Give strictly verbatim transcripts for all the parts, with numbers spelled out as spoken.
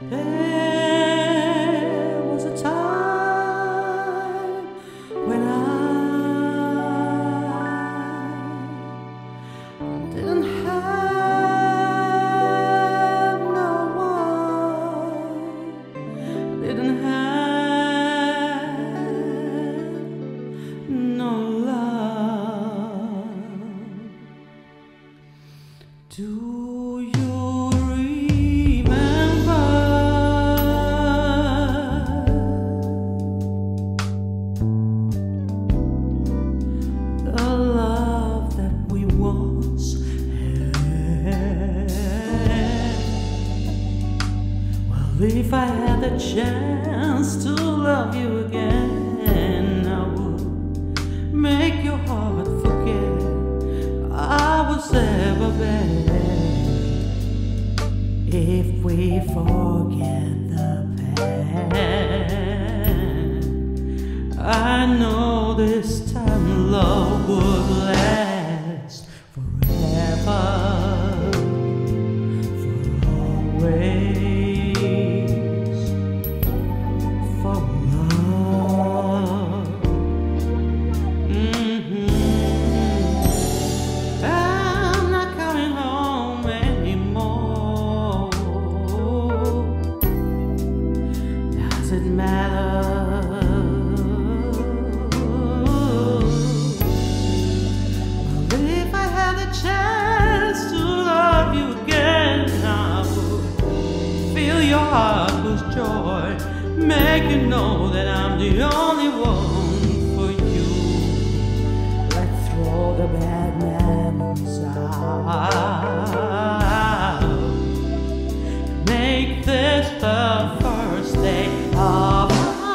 There was a time when I didn't have no one, didn't have no love. Do you remember the love that we once had? Well, if I had the chance to love you again, I would make your heart forget I was ever bad. If we forget the past, I know this time love would last forever, for always, for love. Mm-hmm. I'm not coming home anymore. Does it matter? Well, if I had a chance to love you again, I would fill your heart with joy, make you know that I'm the only one for you. Let's throw the bad memories out, make this the first day of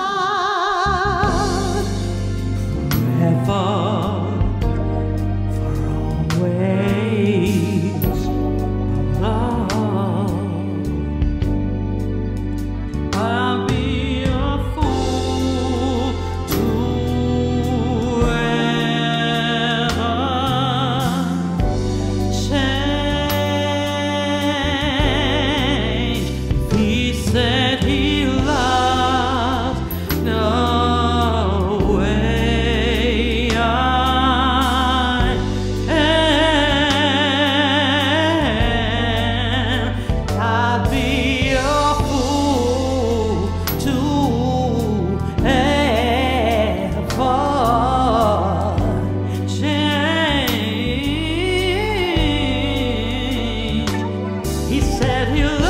forever, for always, love. I'll be a fool to ever change. He said he loves no way I am. I'd be a fool to ever change. He said he loves